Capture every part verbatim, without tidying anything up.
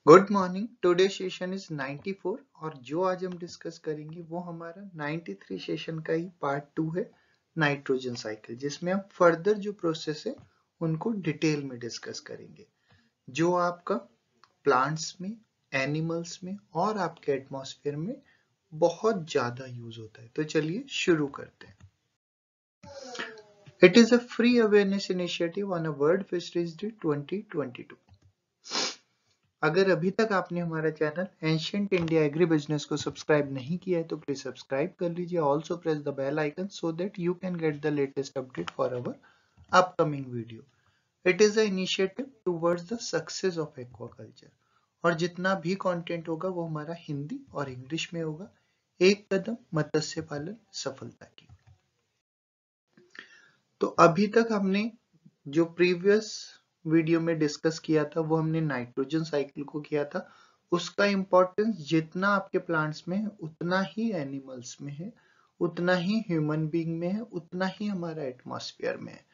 Good morning. Today session is ninety four और जो आज हम डिस्कस करेंगे वो हमारा नाइंटी थ्री सेशन का ही पार्ट टू है, नाइट्रोजन साइकिल, जिसमें हम फर्दर जो प्रोसेस है उनको डिटेल में डिस्कस करेंगे, जो आपका प्लांट्स में, एनिमल्स में और आपके एटमॉस्फेयर में बहुत ज्यादा यूज होता है। तो चलिए शुरू करते हैं। It is a free awareness initiative on a world fisheries day twenty twenty two. अगर अभी तक आपने हमारा channel ancient India agri business को सब्सक्राइब नहीं किया है तो प्लीज सब्सक्राइब कर लीजिए। Also press the bell icon so that you can get the latest update for our upcoming video. It is a initiative towards the success of aquaculture और जितना भी कंटेंट होगा वो हमारा हिंदी और इंग्लिश में होगा। एक कदम मत्स्य पालन सफलता की। तो अभी तक हमने जो प्रीवियस वीडियो में डिस्कस किया था वो हमने नाइट्रोजन साइकिल को किया था। उसका इंपॉर्टेंस जितना आपके प्लांट्स में है उतना ही एनिमल्स में है, उतना ही ह्यूमन बीइंग में है, उतना ही हमारा एटमॉस्फेयर में है।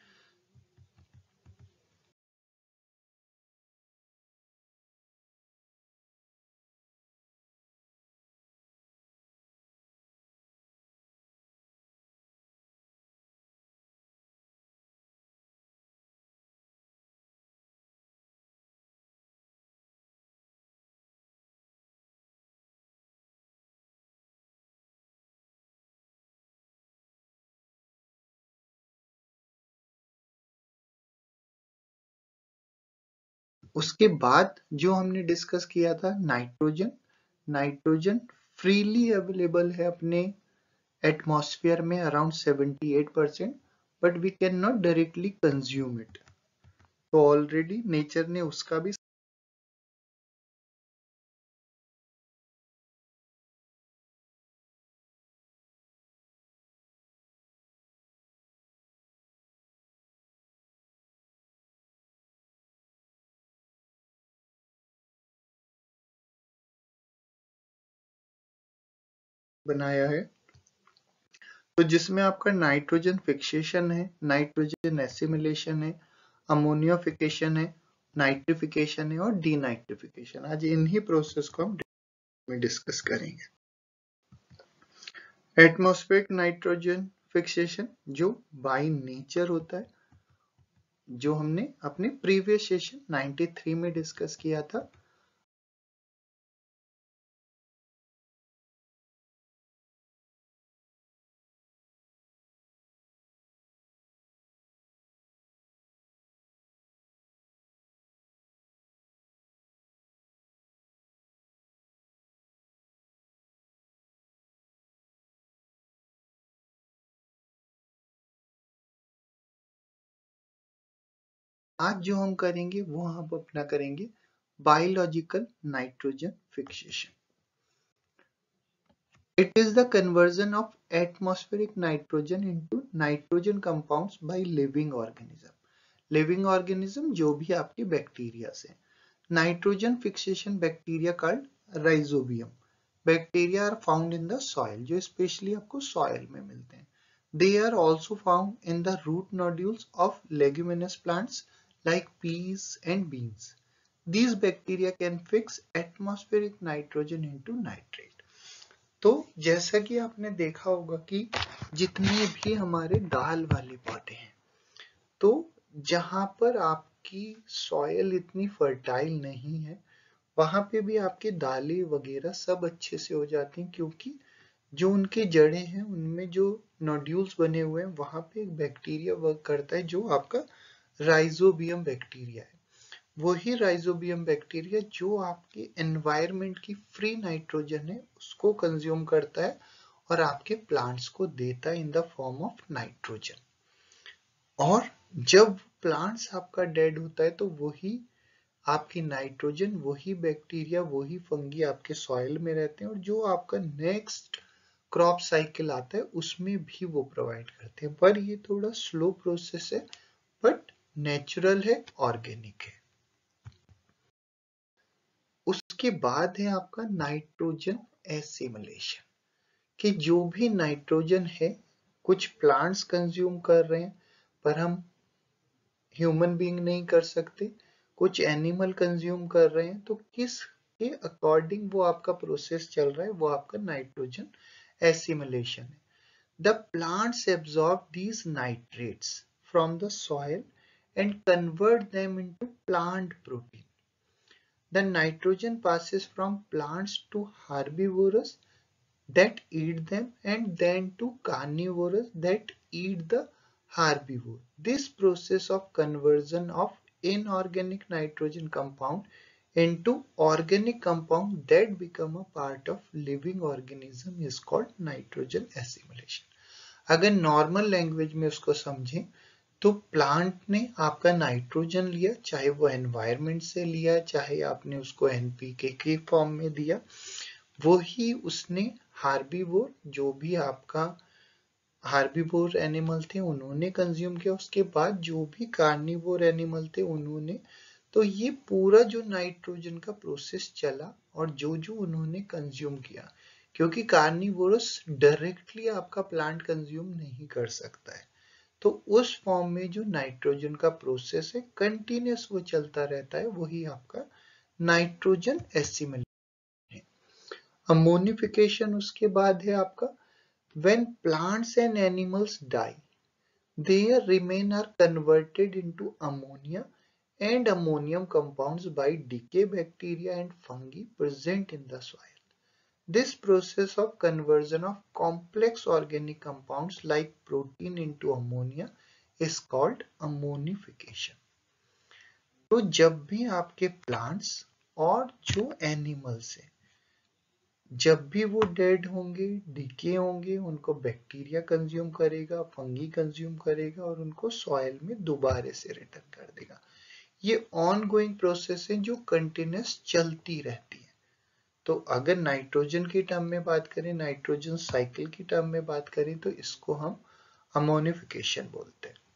उसके बाद जो हमने डिस्कस किया था नाइट्रोजन। नाइट्रोजन फ्रीली अवेलेबल है अपने एटमॉस्फेयर में around seventy eight percent, but we can not directly consume it. तो ऑलरेडी नेचर ने उसका भी बनाया है, तो जिसमें आपका नाइट्रोजन फिक्सेशन है, नाइट्रोजन एसिमिलेशन है, अमोनियोफिकेशन है, नाइट्रिफिकेशन है और डीनाइट्रिफिकेशन। आज इन्हीं प्रोसेस को हम में डिस्कस करेंगे। एटमॉस्फेरिक नाइट्रोजन फिक्सेशन जो बाय नेचर होता है, जो हमने अपने प्रीवियस सेशन नाइंटी थ्री में डिस्कस किया था। आज जो हम करेंगे वो हम अपना करेंगे biological nitrogen fixation. It is the conversion of atmospheric nitrogen into nitrogen compounds by living organism. Living organism जो भी आपके बैक्टीरिया से। Nitrogen fixation bacteria called rhizobium. Bacteria are found in the soil, जो especially आपको soil में मिलते हैं. They are also found in the root nodules of leguminous plants like peas and beans. These bacteria can fix atmospheric nitrogen into nitrate. तो जैसा कि आपने देखा होगा कि जितने भी हमारे दाल वाले पौधे हैं, तो जहां पर आपकी सॉयल इतनी फर्टाइल नहीं है वहां पे भी आपके दालें वगैरह सब अच्छे से हो जाती हैं, क्योंकि जो उनके जड़ें हैं उनमें जो नोड्यूल्स बने हुए हैं वहां पे एक बैक्टीरिया वर्क करता है जो आपका राइजोबियम बैक्टीरिया है। वही राइजोबियम बैक्टीरिया जो आपके एनवायरनमेंट की फ्री नाइट्रोजन है उसको कंज्यूम करता है और आपके प्लांट्स को देता है in the form of nitrogen. और जब प्लांट्स आपका डेड होता है तो वही आपकी नाइट्रोजन, वही बैक्टीरिया, वही फंगी आपके सॉइल में रहते हैं और जो आपका नेक्स्ट क्रॉप साइकिल आता है उसमें भी वो प्रोवाइड करते हैं। पर ये थोड़ा स्लो प्रोसेस है, बट नेचुरल है, ऑर्गेनिक है। उसके बाद है आपका नाइट्रोजन एसिमिलेशन, कि जो भी नाइट्रोजन है कुछ प्लांट्स कंज्यूम कर रहे हैं पर हम ह्यूमन बीइंग नहीं कर सकते, कुछ एनिमल कंज्यूम कर रहे हैं, तो किस के अकॉर्डिंग वो आपका प्रोसेस चल रहा है, वो आपका नाइट्रोजन एसिमिलेशन है। The plants absorb these nitrates from the soil and convert them into plant protein. The nitrogen passes from plants to herbivores that eat them and then to carnivores that eat the herbivore. This process of conversion of inorganic nitrogen compound into organic compound that become a part of living organism is called nitrogen assimilation. अगर normal language में उसको समझें तो plant ने आपका nitrogen लिया, चाहे वो एनवायरनमेंट से लिया, चाहे आपने उसको एनपीके के फॉर्म में दिया, वो ही उसने हार्बीवोर, जो भी आपका हार्बीवोर एनिमल थे उन्होंने कंज्यूम किया, उसके बाद जो भी कार्निवोर एनिमल थे उन्होंने, तो ये पूरा जो नाइट्रोजन का प्रोसेस चला और जो जो उन्होंने कंज्यूम किया, क्योंकि कार्निवोरस डायरेक्टली आपका प्लांट कंज्यूम नहीं कर सकता है, तो उस फॉर्म में जो नाइट्रोजन का प्रोसेस है कंटिन्यूस वो चलता रहता है, वही आपका नाइट्रोजन एसिमिलेशन है। अमोनिफिकेशन उसके बाद है आपका when plants and animals die, their remain are converted into ammonia and ammonium compounds by decay bacteria and fungi present in the soil. This process of conversion of complex organic compounds like protein into ammonia is called ammonification. तो जब भी आपके plants और जो animals है जब भी वो डेड होंगे, डिके होंगे, उनको बैक्टीरिया कंज्यूम करेगा, फंगी कंज्यूम करेगा और उनको सॉइल में दोबारा से रिटर्न कर देगा। ये ऑनगोइंग प्रोसेस है जो कंटिन्यूस चलती रहती है। तो अगर नाइट्रोजन की टर्म में बात करें, नाइट्रोजन साइकिल की टर्म में बात करें, तो इसको हम अमोनिफिकेशन बोलते हैं।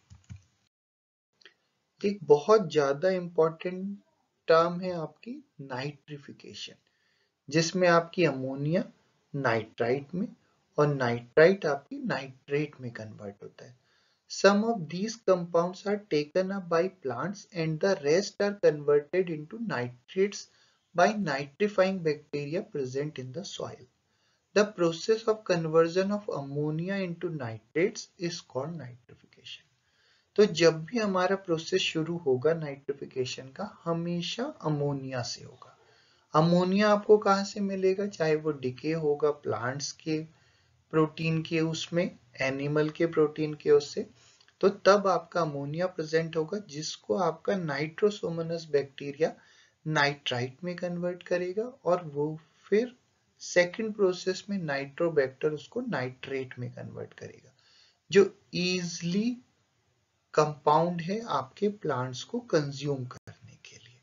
एक बहुत ज्यादा इंपॉर्टेंट टर्म है आपकी नाइट्रिफिकेशन, जिसमें आपकी अमोनिया नाइट्राइट में और नाइट्राइट आपकी नाइट्रेट में कन्वर्ट होता है। Some of these compounds are taken up by plants and the rest are converted into nitrates by nitrifying bacteria present in the soil. The process of conversion of ammonia into nitrates is called nitrification. तो जब भी हमारा process शुरू होगा nitrification का, हमेशा ammonia से होगा। अमोनिया आपको कहाँ से मिलेगा, चाहे वो डिके होगा प्लांट्स के प्रोटीन के उसमें, एनिमल के प्रोटीन के उससे, तो तब आपका अमोनिया प्रेजेंट होगा, जिसको आपका नाइट्रोसोमोनस बैक्टीरिया नाइट्राइट में कन्वर्ट करेगा और वो फिर सेकंड प्रोसेस में नाइट्रोबैक्टर उसको नाइट्रेट में कन्वर्ट करेगा, जो इजीली कंपाउंड है आपके प्लांट्स को कंज्यूम करने के लिए।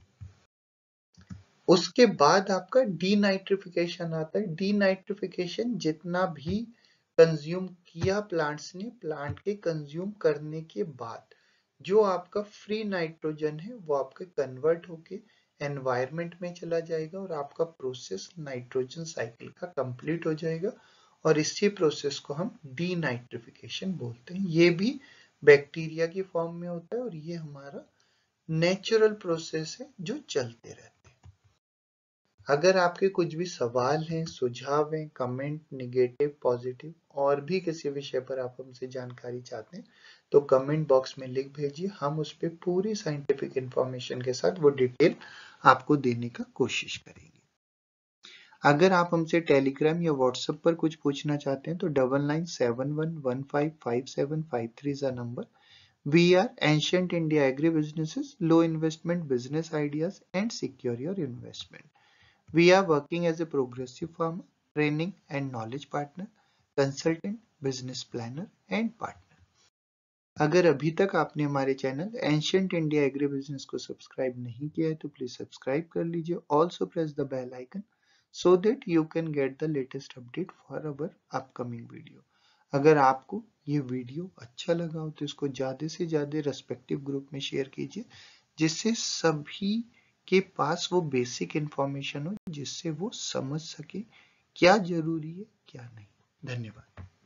उसके बाद आपका डीनाइट्रिफिकेशन आता है। डीनाइट्रिफिकेशन जितना भी कंज्यूम किया प्लांट्स ने, प्लांट के कंज्यूम करने के बाद जो आपका फ्री नाइट्रोजन है वो आपके कन्वर्ट होके एनवायरनमेंट में चला जाएगा और आपका प्रोसेस नाइट्रोजन साइकिल का कंप्लीट हो जाएगा, और इसी प्रोसेस को हम डीनाइट्रिफिकेशन बोलते हैं। ये भी बैक्टीरिया की फॉर्म में होता है और ये हमारा नेचुरल प्रोसेस है जो चलते रहते हैं। अगर आपके कुछ भी सवाल हैं, सुझाव हैं, कमेंट, नेगेटिव, पॉजिटिव और भी किसी विषय पर आप हमसे जानकारी चाहते हैं तो कमेंट बॉक्स में लिख भेजिए। हम उस पर पूरी साइंटिफिक इंफॉर्मेशन के साथ वो डिटेल आपको देने का कोशिश करेंगे। अगर आप हमसे टेलीग्राम या व्हाट्सएप पर कुछ पूछना चाहते हैं तो double nine seven one one five five seven five three is our number. We are Ancient India Agri Businesses, low investment business ideas and secure your investment. We are working as a progressive farmer, training and knowledge partner, consultant, business planner and partner. अगर अभी तक आपने हमारे channel ancient India agri business को subscribe नहीं किया है तो प्लीज सब्सक्राइब कर लीजिए। Also press the bell icon so that you can get the latest update for our upcoming video. अगर आपको ये वीडियो अच्छा लगा हो तो इसको ज्यादा से ज्यादा रेस्पेक्टिव ग्रुप में शेयर कीजिए, जिससे सभी के पास वो बेसिक इंफॉर्मेशन हो, जिससे वो समझ सके क्या जरूरी है क्या नहीं। धन्यवाद।